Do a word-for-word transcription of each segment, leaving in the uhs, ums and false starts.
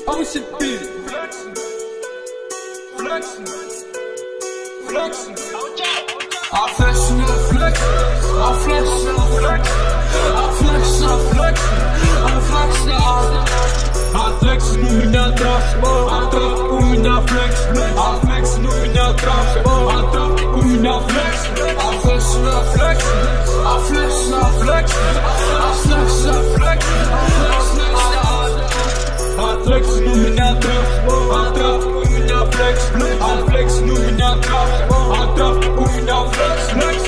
Ocean beat, flexing, flexing, flexing. I flex, I flex, I flex, I flex, I flex, I flex, I flex, I flex, у меня трав, а трав у меня флекс, а флекс у меня трав, а трав у меня флекс, а флекс, а флекс, а флекс, а флекс, а флекс, а флекс, а флекс у меня трав, а трав у меня флекс, а флекс у меня трав, а трав у меня флекс.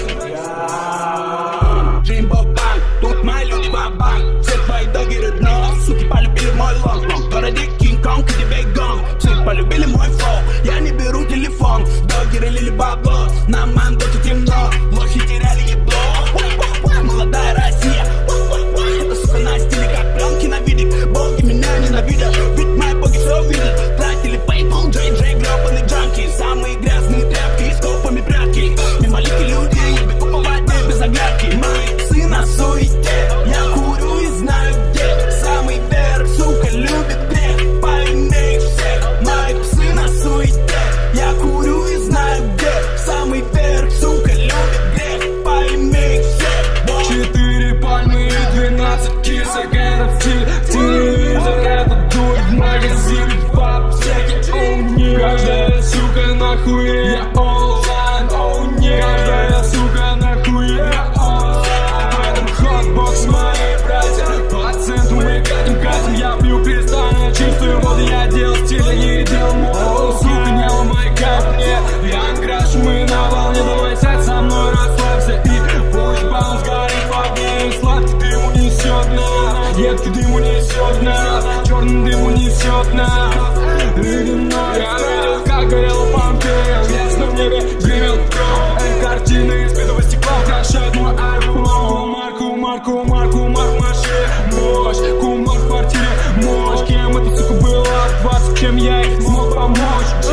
Джеймбо банк, тут мои люди ва-банк. Все твои догеры дно, суки полюбили мой лонг-лонг. В городе Кинг-Конг и тебе гонг. Все полюбили мой флоу, я не беру телефон. Догеры лили бабло, на мандоте темно. Лохи теряли ебло. Молодая Россия, это сука на стиле, как пленки на видик. Боги меня ненавидят, ведь мои боги все видят. Тратили PayPal, Джей-Джей, гребаный джанки. Самые грязные тряпки с копами прятки. Мимолики людей, я бегу по воде без оглядки. Мои псы на суете, я курю и знаю где. Самый верх, сука, любит грех, пойми всех. Мои псы на суете, я курю и знаю где. Самый верх, сука, любит грех, пойми всех. Четыре пальмы и двенадцать кисок, это в теле, в телевизор, это дурь в магазине, в аптеке, оу не. Каждая сука нахуй, я онлайн, оу не. Каждая сука нахуй, я онлайн. В этом хотбокс мои братья, по центру мы катим, катим. Я пью кристально чистую воду, я делал стиль, я не делал моду. Сука, не ломай как мне, я крашу, мы на волне. Давай сядь со мной, расслабься и пусть баунс горит в огне. Сладкий дым унесет нас, едкий дым унесет нас, черный дым унесет нас. Ледяной, я видел, как горела Помпея, в ясном небе гремел гром. Эй, картины из битого стекла украшают мой iPhone. Марку, марку, марку, марк машине, мощь, кумар в квартире, мощь. Кем эта сука была двадцать, чем я ей смог помочь.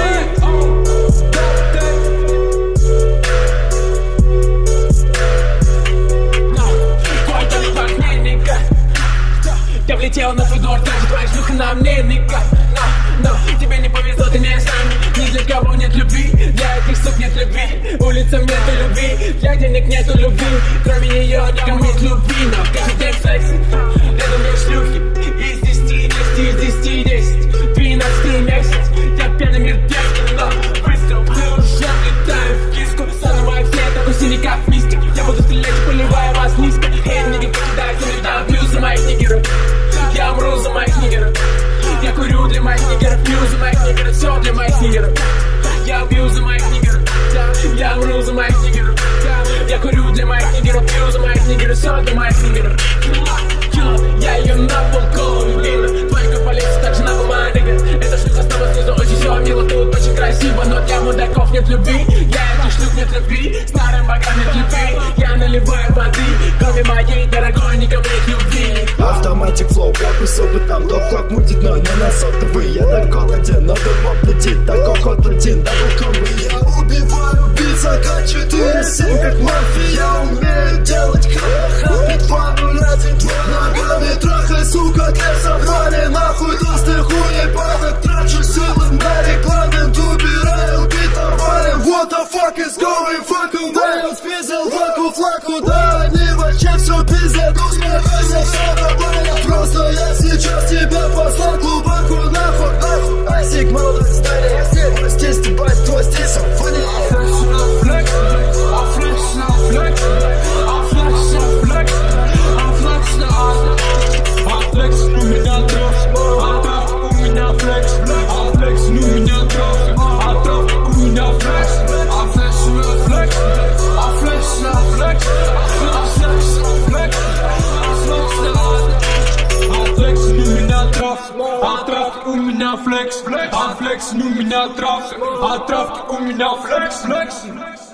Я влетел на твой двор, даже твоя шлюха на мне ника. Но, но, тебе не повезло, ты не с нами. Ни для кого нет любви, для этих сук нет любви. Улицам нету любви, для денег нету любви. Кроме нее никому нет любви, но каждый день флексит. Рядом две шлюхи, из десяти, десять, из десяти, десять. Двенадцатый месяц, я пьяный мир детский, но выстрел. Мы уже летаем в киску, заново все такой синий, как мистик. Я буду стрелять, поливая вас низко. Эй, не покидайте меня, бью за моих нигеров. Я умру за моих нигеров. Я курю для моих нигеров, пью за моих нигеров, все для моих нигеров. Я убью за моих нигеров. Я умру за моих нигеров. Я курю для моих нигеров, пью за моих нигеров, все для моих нигеров. Killah, я ее на полколу видно. Твоих полиция также на бумаге. Это шлюха снова снизу, очень все мило, тут очень красиво. Но для мудаков нет любви, я этих шлюх нет любви. Старым богам нет любви, я наливаю воды. Кроме моей дорогой, никому нет любви. Автоматик флоу, как с опытом, топ-клок мутит, но не на сотовый. Я далеко один, но дым оплетит, такой ход один, дабл-комбо. Я убиваю убийц, ка четыре семь, как мафия. Умею делать ха-ха-ха, два нуль один, два ногами трахай, сука, для собрали нахуй толстый хуй ебанок. Трачу силы на рекламе, убираю бит нормально. What the fuck is going fucking down? Спиздил ваку флаку, да, они вообще все пиздят. Успокойся, все нормально. Просто я сейчас тебя послал глубоко нахуй, нахуй. Айсик, молодой старик, прости, стебать, твой стиль симфония. А травки у меня флекс, а флекс у меня травка, а травки у меня флекс, флекс.